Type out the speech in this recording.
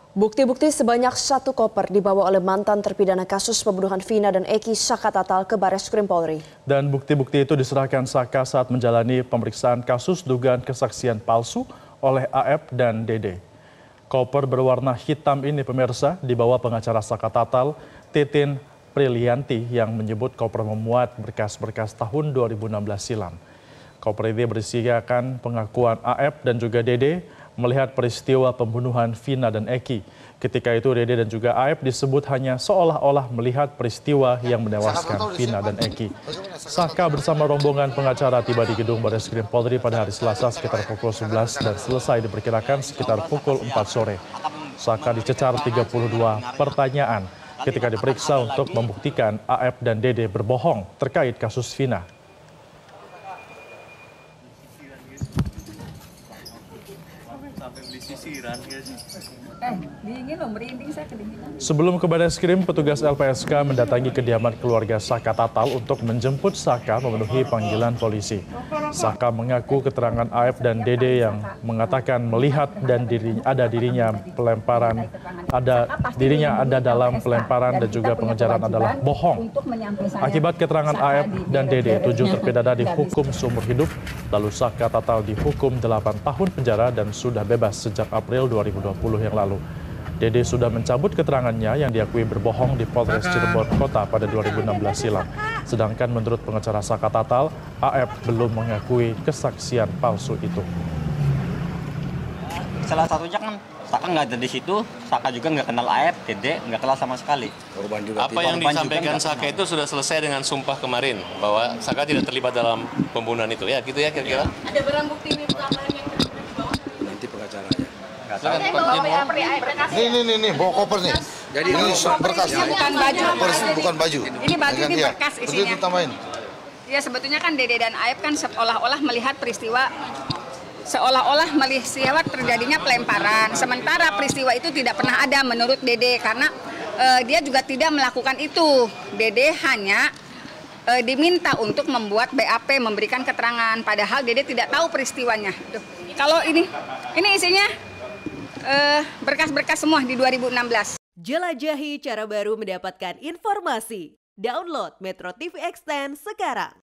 Bukti-bukti sebanyak 1 koper dibawa oleh mantan terpidana kasus pembunuhan Vina dan Eki Saka Tatal ke Bareskrim Polri. Dan bukti-bukti itu diserahkan Saka saat menjalani pemeriksaan kasus dugaan kesaksian palsu oleh AF dan Dede. Koper berwarna hitam ini pemirsa dibawa pengacara Saka Tatal, Titin Prilianti, yang menyebut koper memuat berkas-berkas tahun 2016 silam. Koper ini berisikan pengakuan AF dan juga Dede melihat peristiwa pembunuhan Vina dan Eki. Ketika itu Dede dan juga AF disebut hanya seolah-olah melihat peristiwa yang menewaskan Vina dan Eki. Saka bersama rombongan pengacara tiba di gedung Bareskrim Polri pada hari Selasa sekitar pukul 11 dan selesai diperkirakan sekitar pukul 4 sore. Saka dicecar 32 pertanyaan ketika diperiksa untuk membuktikan AF dan Dede berbohong terkait kasus Vina. Sebelum ke Bareskrim, petugas LPSK mendatangi kediaman keluarga Saka Tatal untuk menjemput Saka memenuhi panggilan polisi. Saka mengaku keterangan AF dan Dede yang mengatakan melihat dan dirinya ada dalam pelemparan dan juga pengejaran adalah bohong. Akibat keterangan AF dan Dede, 7 terpidana dihukum seumur hidup, lalu Saka Tatal dihukum 8 tahun penjara dan sudah bebas sejak April 2020 yang lalu. Dede sudah mencabut keterangannya yang diakui berbohong di Polres Cirebon Kota pada 2016 silam. Sedangkan menurut pengacara Saka Tatal, AF belum mengakui kesaksian palsu itu. Salah satunya kan Saka nggak ada di situ, Saka juga nggak kenal AF, Dede nggak kenal sama sekali. Apa yang disampaikan Saka itu sudah selesai dengan sumpah kemarin, bahwa Saka tidak terlibat dalam pembunuhan itu, ya gitu ya kira-kira? Ada barang bukti tambahan yang dibawa? Nanti pengacaranya. Nih, bawa koper nih. Jadi ini berkas. Bukan baju. Bukan baju. Ini baju, ini berkas isinya. Itu tambahin. Ya sebetulnya kan Dede dan AF kan seolah-olah melihat peristiwa, seolah-olah melihat terjadinya pelemparan. Sementara peristiwa itu tidak pernah ada menurut Dede karena dia juga tidak melakukan itu. Dede hanya diminta untuk membuat BAP, memberikan keterangan. Padahal Dede tidak tahu peristiwanya. Kalau ini isinya berkas-berkas semua di 2016. Jelajahi cara baru mendapatkan informasi. Download Metro TV Extend sekarang.